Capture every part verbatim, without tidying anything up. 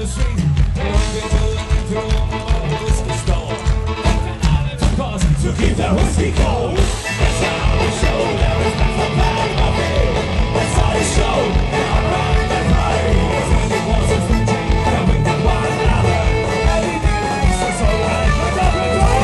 the street. They went into and threw them all the whiskey store. And all it took was to keep the whiskey cold. That's how they showed their respect for Paddy Murphy. That's how they showed their honor and their pride. It was a free team that we did one another. Everything that makes us all right. Let's up and go!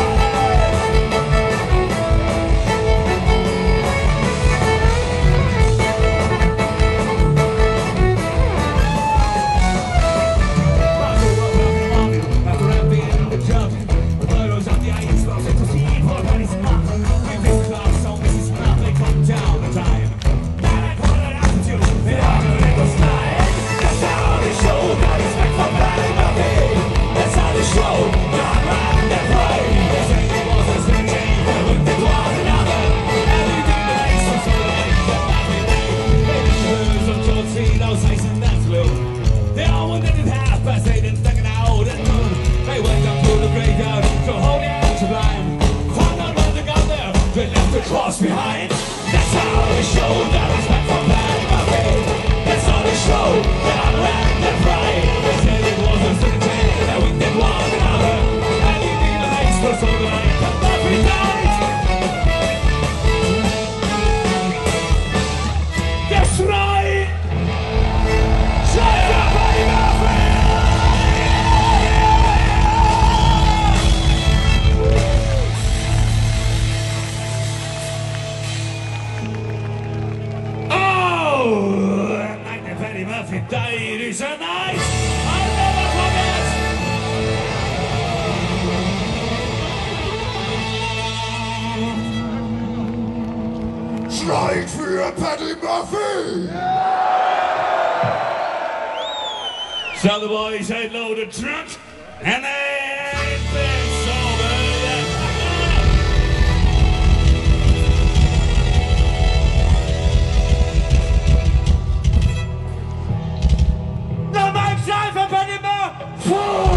Cross behind. That's how they show their respect for Paddy Murphy. That's how they show their honor and their pride. They said it was a city that we did one another. Everything that makes us so right. Murphy died. That's right. Shut up, Paddy Murphy. Paddy Murphy died is a night I'll never forget. Trying for your Paddy Murphy! So the boys ain't loaded drunk and they ain't been sober yet. Time for Paddy Murphy!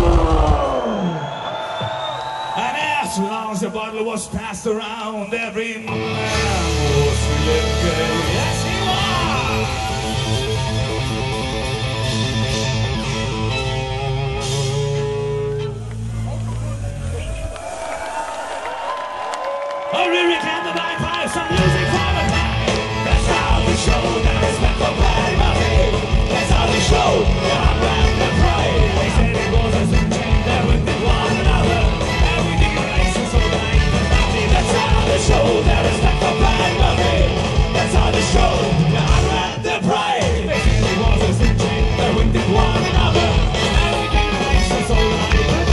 And as long as the bottle was passed around, every man was feeling gay. Yes, he was! I really can't deny by some music for the time. That's how we show their respect for Paddy Murphy. That's how we show their honor and their pride. They said it was a sin chain that we did one another. Everything that makes us so right. That's how they show their respect for Paddy Murphy. That's how they show their honor and their pride. They said it was a sin chain that we did one another. Everything that makes us so right.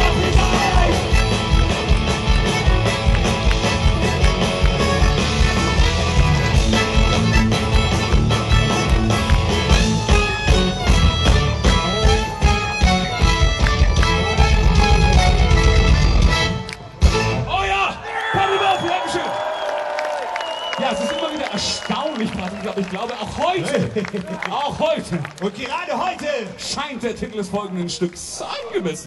Ja, es ist immer wieder erstaunlich, aber ich glaube auch heute, auch heute, Und gerade heute scheint der Titel des folgenden Stücks angemessen.